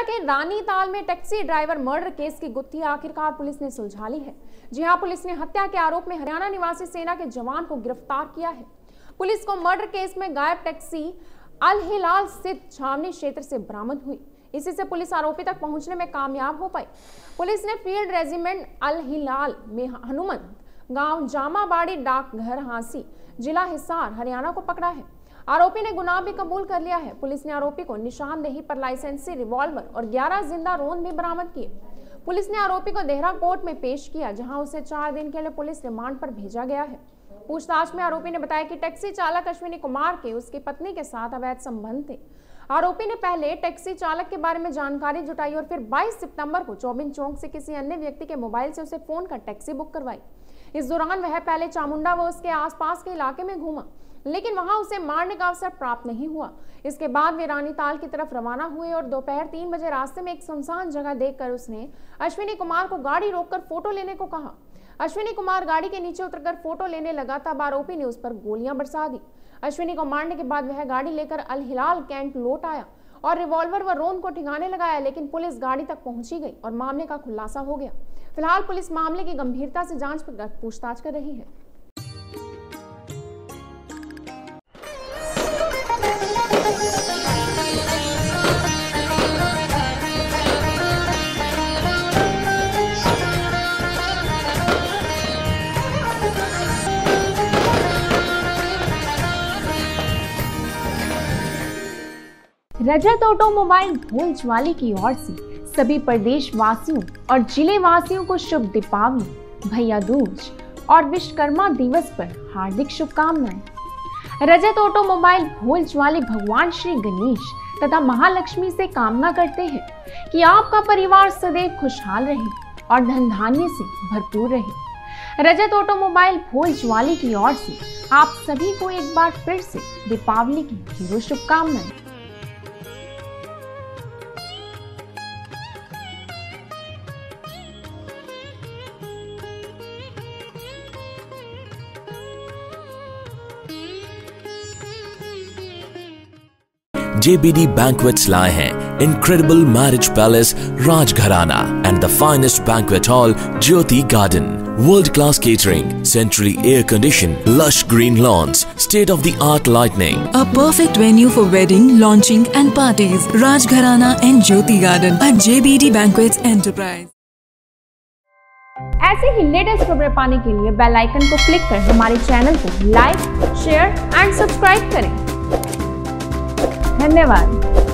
के रानीताल में taxi driver murder case की गुत्थी आखिरकार पुलिस ने सुलझा ली है। जी हां, पुलिस ने हत्या के आरोप में हरियाणा निवासी सेना के जवान को गिरफ्तार किया है। पुलिस को मर्डर केस में गायब टैक्सी अल हिलाल स्थित छावनी क्षेत्र से बरामद हुई। इसी से पुलिस आरोपी तक पहुंचने में कामयाब हो पाई। पुलिस ने फील्ड रेजिमेंट अल हिलाल में हनुमंत गांव जामाबाड़ी डाकघर हांसी जिला हिसार हरियाणा को पकड़ा है। आरोपी ने गुनाह भी कबूल कर लिया है। पुलिस ने आरोपी को निशानदेही पर लाइसेंसी रिवॉल्वर और 11 जिंदा रोंद भी बरामद किए। पुलिस ने आरोपी को देहरा कोर्ट में पेश किया, जहां उसे 4 दिन के लिए पुलिस रिमांड पर भेजा गया है। पूछताछ में आरोपी ने बताया कि टैक्सी चालक अश्विनी कुमार के उसकी पत्नी के साथ अवैध संबंध थे। आरोपी ने पहले टैक्सी चालक के बारे में जानकारी जुटाई और फिर 22 सितंबर को चौबिन चौक से किसी अन्य व्यक्ति के मोबाइल से उसे फोन कर टैक्सी बुक करवाई। इस दौरान वह पहले चामुंडा व उसके आसपास के इलाके में घूमा, लेकिन वहां उसे मारने का अवसर प्राप्त नहीं हुआ। इसके बाद वे रानीताल की तरफ रवाना हुए और दोपहर 3 बजे रास्ते में एक सुनसान जगह देखकर उसने अश्विनी कुमार को गाड़ी रोककर फोटो लेने को कहा। अश्विनी कुमार गाड़ी के नीचे उतरकर फोटो लेने लगा, तब आरोपी ने उस पर गोलियां बरसा दी। अश्विनी को मारने के बाद वह गाड़ी लेकर अल हिलाल कैंट लौट आया और रिवॉल्वर व रोंद को ठिकाने लगाया, लेकिन पुलिस गाड़ी तक पहुंची गई और मामले का खुलासा हो गया। फिलहाल पुलिस मामले की गंभीरता से जांच कर पूछताछ कर रही है। रजत ऑटोमोबाइल भोलचवाली की ओर से सभी प्रदेश वासियों और जिले वासियों को शुभ दीपावली, भैया दूज और विश्वकर्मा दिवस पर हार्दिक शुभकामनाएं। रजत ऑटोमोबाइल भोलचवाली भगवान श्री गणेश तथा महालक्ष्मी से कामना करते हैं कि आपका परिवार सदैव खुशहाल रहे और धन धान्य से भरपूर रहे। रजत ऑटोमोबाइल भोलचवाली की ओर से आप सभी को एक बार फिर से दीपावली की ढेरों शुभकामनाएं। JBD Banquets लाए हैं incredible marriage palace Rajgharana and the finest banquet hall Jyoti Garden. World-class catering, centrally air-conditioned, lush green lawns, state-of-the-art lighting. A perfect venue for wedding, launching and parties. Rajgharana and Jyoti Garden at JBD Banquets Enterprise. ऐसे ही latest खबरें पाने के लिए bell icon को click कर हमारे channel को like, share and subscribe करें। धन्यवाद।